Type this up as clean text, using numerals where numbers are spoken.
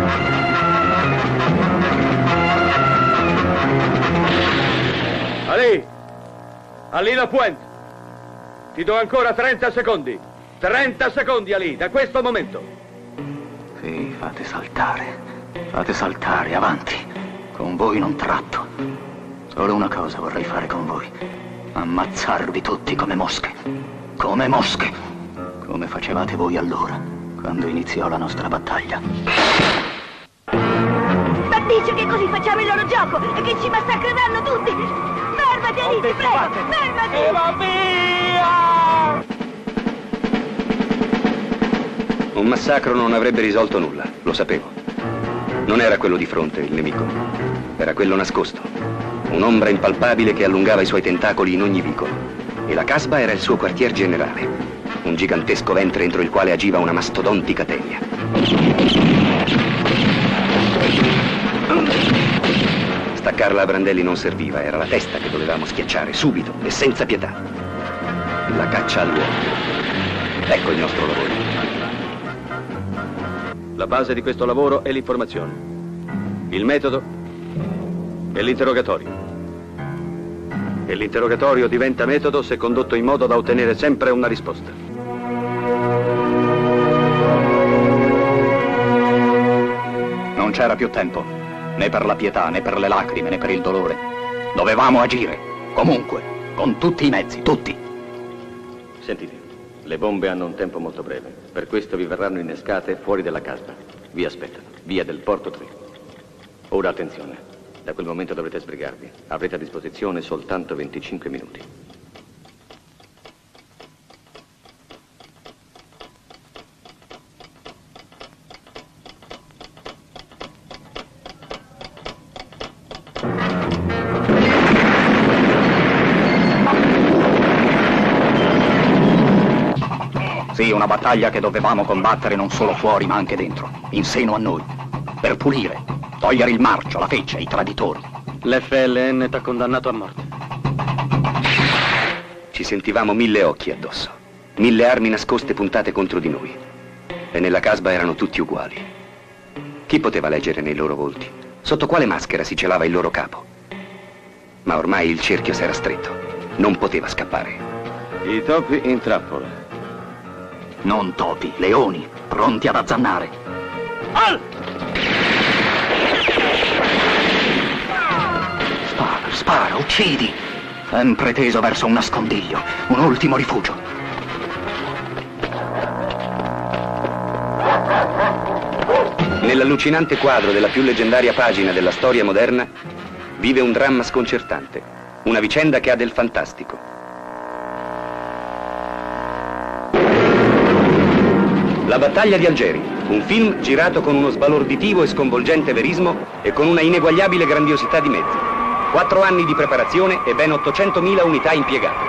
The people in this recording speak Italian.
Ali! Ali Lapointe! Ti do ancora 30 secondi. 30 secondi, Ali, da questo momento. Sì, fate saltare, avanti. Con voi non tratto. Solo una cosa vorrei fare con voi. Ammazzarvi tutti come mosche. Come mosche. Come facevate voi allora, quando iniziò la nostra battaglia. Ma dice che così facciamo il loro gioco e che ci massacreranno tutti. Fermati, Ali, ti prego, fermati! Va via! Un massacro non avrebbe risolto nulla, lo sapevo. Non era quello di fronte il nemico, era quello nascosto. Un'ombra impalpabile che allungava i suoi tentacoli in ogni vicolo. E la Casbah era il suo quartier generale, un gigantesco ventre entro il quale agiva una mastodontica tenia. Staccarla a brandelli non serviva, era la testa che dovevamo schiacciare, subito e senza pietà. La caccia all'uomo. Ecco il nostro lavoro. La base di questo lavoro è l'informazione. Il metodo è l'interrogatorio. E l'interrogatorio diventa metodo se condotto in modo da ottenere sempre una risposta. Non c'era più tempo, né per la pietà, né per le lacrime, né per il dolore. Dovevamo agire, comunque, con tutti i mezzi, tutti. Sentite, le bombe hanno un tempo molto breve. Per questo vi verranno innescate fuori dalla Casbah. Vi aspettano, via del Porto 3. Ora attenzione. Da quel momento dovrete sbrigarvi. Avrete a disposizione soltanto 25 minuti. Sì, una battaglia che dovevamo combattere non solo fuori ma anche dentro, in seno a noi, per pulire, togliere il marcio, la feccia, i traditori. L'FLN t'ha condannato a morte. Ci sentivamo 1000 occhi addosso, 1000 armi nascoste puntate contro di noi. E nella Casbah erano tutti uguali. Chi poteva leggere nei loro volti? Sotto quale maschera si celava il loro capo? Ma ormai il cerchio s'era stretto. Non poteva scappare. I topi in trappola. Non topi, leoni, pronti ad azzannare. Al! Spara, uccidi! Sempre teso verso un nascondiglio, un ultimo rifugio. Nell'allucinante quadro della più leggendaria pagina della storia moderna vive un dramma sconcertante, una vicenda che ha del fantastico. La battaglia di Algeri, un film girato con uno sbalorditivo e sconvolgente verismo e con una ineguagliabile grandiosità di mezzi. 4 anni di preparazione e ben 800.000 unità impiegate.